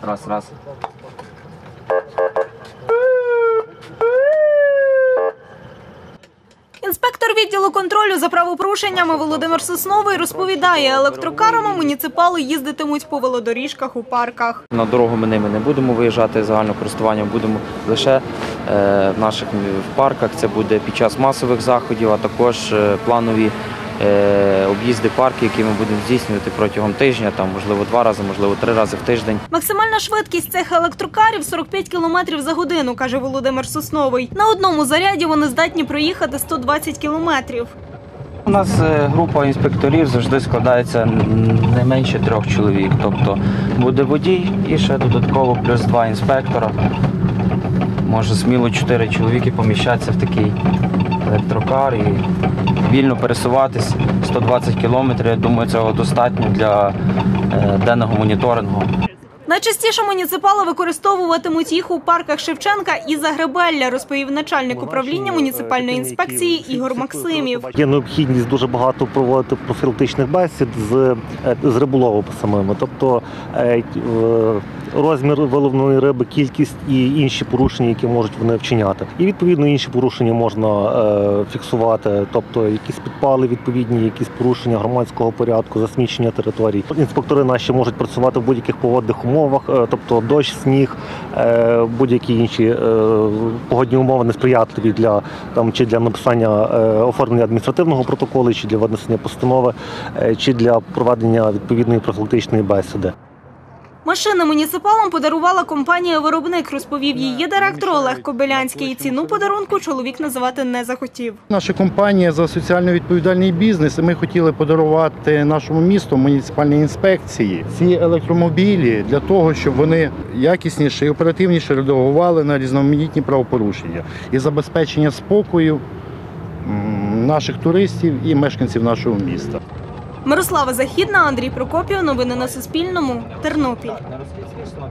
Раз. Інспектор відділу контролю за правопорушеннями Володимир Сосновий розповідає, електрокарами муніципали їздитимуть по велодоріжках у парках. На дорогу ми ними не будемо виїжджати загального користування, будемо лише в наших парках. Це буде під час масових заходів, а також планові об'їзди парків, які ми будемо здійснювати протягом тижня, там, можливо, 2 рази, можливо, 3 рази в тиждень. Максимальна швидкість цих електрокарів – 45 км за годину, каже Володимир Сосновий. На одному заряді вони здатні проїхати 120 км. У нас група інспекторів завжди складається не менше 3 чоловік. Тобто буде водій і ще додатково плюс 2 інспектора. Може сміло 4 чоловіки поміщатися в такий електрокар і вільно пересуватись 120 кілометрів. Я думаю, цього достатньо для денного моніторингу. Найчастіше муніципали використовуватимуть їх у парках Шевченка і Загребелля, розповів начальник управління муніципальної інспекції Ігор Максимів. Є необхідність дуже багато проводити профілактичних бесід з риболову самими. Тобто розмір виловленої риби, кількість і інші порушення, які можуть вони вчиняти. І відповідно інші порушення можна фіксувати, тобто якісь підпали відповідні, якісь порушення громадського порядку, засмічення територій. Інспектори наші можуть працювати в будь-яких погодних умовах, тобто дощ, сніг, будь-які інші погодні умови несприятливі чи для написання оформлення адміністративного протоколу, чи для винесення постанови, чи для проведення відповідної профілактичної бесіди. Машини муніципалам подарувала компанія-виробник, розповів її директор Олег Кобилянський. Ціну подарунку чоловік називати не захотів. Наша компанія за соціально відповідальний бізнес, і ми хотіли подарувати нашому місту муніципальній інспекції ці електромобілі для того, щоб вони якісніше і оперативніше реагували на різноманітні правопорушення і забезпечення спокою наших туристів і мешканців нашого міста. Мирослава Західна, Андрій Прокопів. Новини на Суспільному. Тернопіль.